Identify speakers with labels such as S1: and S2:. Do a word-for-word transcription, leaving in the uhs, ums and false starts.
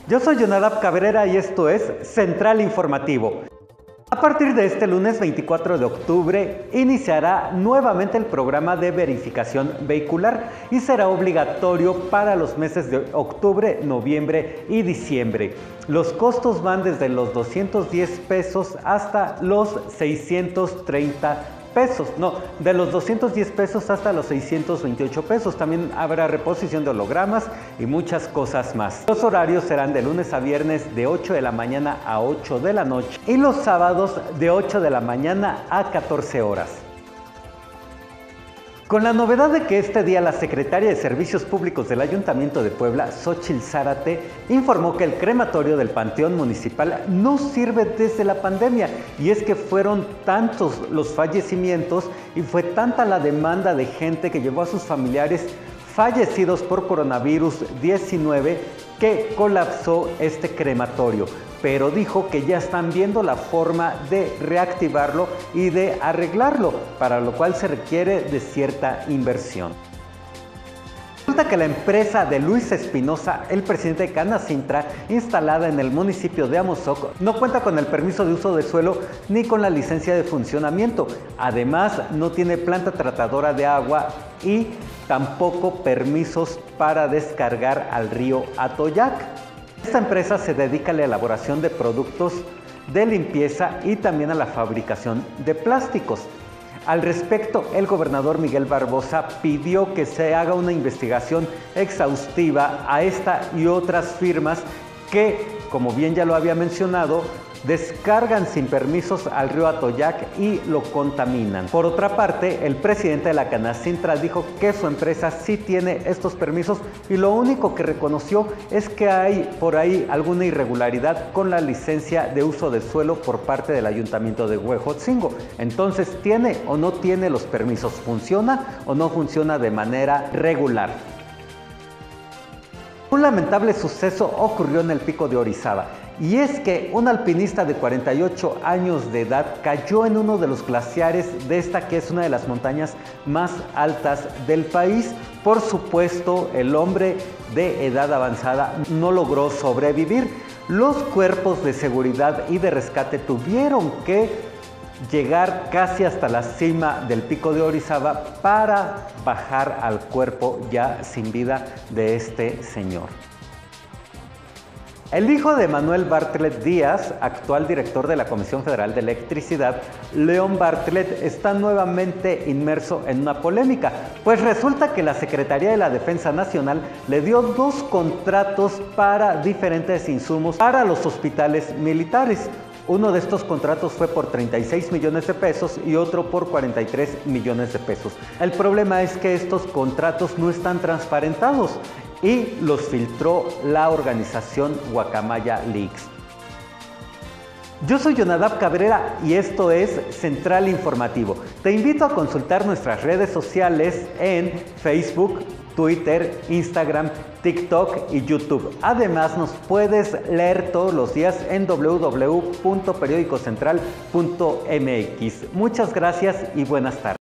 S1: Yo soy Jonadab Cabrera y esto es Central Informativo. A partir de este lunes veinticuatro de octubre iniciará nuevamente el programa de verificación vehicular y será obligatorio para los meses de octubre, noviembre y diciembre. Los costos van desde los doscientos diez pesos hasta los seiscientos treinta pesos, no, de los doscientos diez pesos hasta los seiscientos veintiocho pesos. También habrá reposición de hologramas y muchas cosas más. Los horarios serán de lunes a viernes de ocho de la mañana a ocho de la noche y los sábados de ocho de la mañana a catorce horas. Con la novedad de que este día la secretaria de Servicios Públicos del Ayuntamiento de Puebla, Xóchitl Zárate, informó que el crematorio del Panteón Municipal no sirve desde la pandemia, y es que fueron tantos los fallecimientos y fue tanta la demanda de gente que llevó a sus familiares fallecidos por coronavirus diecinueve que colapsó este crematorio, pero dijo que ya están viendo la forma de reactivarlo y de arreglarlo, para lo cual se requiere de cierta inversión. Resulta que la empresa de Luis Espinosa, el presidente de Canacintra, instalada en el municipio de Amozoc, no cuenta con el permiso de uso de suelo ni con la licencia de funcionamiento. Además, no tiene planta tratadora de agua y tampoco permisos para descargar al río Atoyac. Esta empresa se dedica a la elaboración de productos de limpieza y también a la fabricación de plásticos. Al respecto, el gobernador Miguel Barbosa pidió que se haga una investigación exhaustiva a esta y otras firmas que, como bien ya lo había mencionado, descargan sin permisos al río Atoyac y lo contaminan. Por otra parte, el presidente de la Canacintra dijo que su empresa sí tiene estos permisos y lo único que reconoció es que hay por ahí alguna irregularidad con la licencia de uso de suelo por parte del Ayuntamiento de Huejotzingo. Entonces, ¿tiene o no tiene los permisos? ¿Funciona o no funciona de manera regular? Un lamentable suceso ocurrió en el Pico de Orizaba, y es que un alpinista de cuarenta y ocho años de edad cayó en uno de los glaciares de esta que es una de las montañas más altas del país. Por supuesto, el hombre de edad avanzada no logró sobrevivir. Los cuerpos de seguridad y de rescate tuvieron que llegar casi hasta la cima del Pico de Orizaba para bajar al cuerpo ya sin vida de este señor. El hijo de Manuel Bartlett Díaz, actual director de la Comisión Federal de Electricidad, León Bartlett, está nuevamente inmerso en una polémica, pues resulta que la Secretaría de la Defensa Nacional le dio dos contratos para diferentes insumos para los hospitales militares. Uno de estos contratos fue por treinta y seis millones de pesos y otro por cuarenta y tres millones de pesos. El problema es que estos contratos no están transparentados y los filtró la organización Guacamaya Leaks. Yo soy Jonadab Cabrera y esto es Central Informativo. Te invito a consultar nuestras redes sociales en Facebook, Twitter, Instagram, TikTok y YouTube. Además, nos puedes leer todos los días en w w w punto periódico central punto m x. Muchas gracias y buenas tardes.